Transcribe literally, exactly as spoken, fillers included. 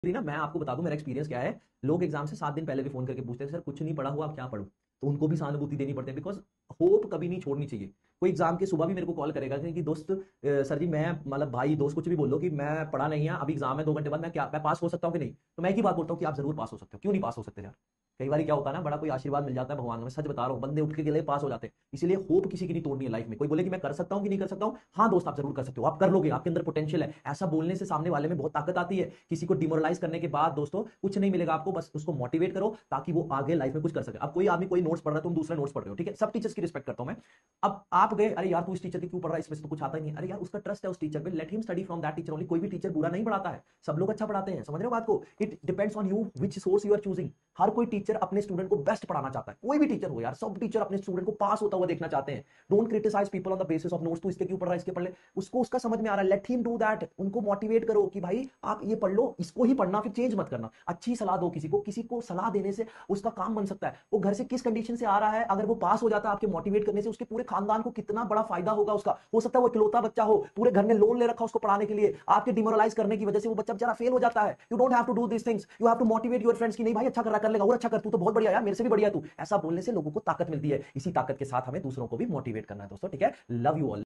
ना मैं आपको बता दूं मेरा एक्सपीरियंस क्या है। लोग एग्जाम से सात दिन पहले भी फोन करके पूछते हैं सर कुछ नहीं पढ़ा हुआ आप क्या पढ़ूं। तो उनको भी सहानुभूति देनी पड़ती है बिकॉज होप कभी नहीं छोड़नी चाहिए। कोई एग्जाम के सुबह भी मेरे को कॉल करेगा कि दोस्त अ, सर जी मैं मतलब भाई दोस्त कुछ भी बोल लो कि मैं पढ़ा नहीं है अभी एग्जाम है दो घंटे बाद मैं क्या मैं पास हो सकता हूँ कि नहीं। तो मैं एक ही बात बोलता हूँ कि आप जरूर पास हो सकते हो। क्यों नहीं पास हो सकते यार। कई बार क्या होता है ना बड़ा कोई आशीर्वाद मिल जाता है भगवान का। मैं सच बता रहा हूँ बंदे उठ के लिए पास हो जाते हैं। इसीलिए होप किसी की नहीं तोड़नी है लाइफ में। कोई बोले कि मैं कर सकता हूँ कि नहीं कर सकता हूँ। हाँ दोस्त आप जरूर कर सकते हो आप कर लोगे आपके अंदर पोटेंशियल है। ऐसा बोलने से सामने वाले में बहुत ताकत आती है। किसी को डिमोरलाइज करने के बाद दोस्तों कुछ नहीं मिलेगा आपको। बस उसको मोटिवेट करो ताकि वो आगे लाइफ में कुछ कर सके। अब कोई आदमी कोई नोट्स पढ़ रहा है तुम दूसरे नोट्स पढ़ रहे हो ठीक है। सब टीचर्स की रिस्पेक्ट करता हूं मैं। अब आप गए अरे यार तू इस टीचर की क्यों पढ़ रहा है इसमें से तो कुछ आता ही नहीं। अरे यार उसका ट्रस्ट है उस टीचर पे let him study from that teacher only. कोई भी टीचर बुरा नहीं पढ़ाता है। सब लोग अच्छा पढ़ाते हैं। समझ रहे हो बात को। It depends on you which source you are choosing. हर कोई टीचर अपने स्टूडेंट को बेस्ट पढ़ाना चाहता है। कोई भी टीचर हो यार सब टीचर अपने स्टूडेंट को पास होता हुआ देखना चाहते हैं। Don't criticise people on the basis of notes. तू इसके क्यों पढ़ रहा है इसके पढ़ ले। उसको उसका समझ में आ रहा है लेट हिम डू दैट। उनको मोटिवेट करो कि भाई आप ये पढ़ लो इसको ही पढ़ना फिर चेंज मत करना। अच्छी सलाह दो किसी को। किसी को सलाह देने से उसका काम बन सकता है। वो घर से किस कंडीशन से आ रहा है अगर वो पास हो जाता है आपके मोटिवेट करने से उसके पूरे खानदान को कितना बड़ा फायदा होगा उसका। हो सकता है वो इकलौता बच्चा हो पूरे घर ने लोन ले रखा उसको पढ़ाने के लिए। आपके डिमोरलाइज करने की वजह से वो बच्चा बेचारा फेल हो जाता है। You don't have to do this things. You have to motivate your friends की नहीं भाई अच्छा कर रहा कर लेगा और अच्छा कर तू तो बहुत बढ़िया यार मेरे से भी बढ़िया तू। ऐसा बोलने से लोगों को ताकत मिलती है। इसी ताकत के साथ हमें दूसरों को भी मोटिवेट करना है दोस्तों ठीक है। Love you all.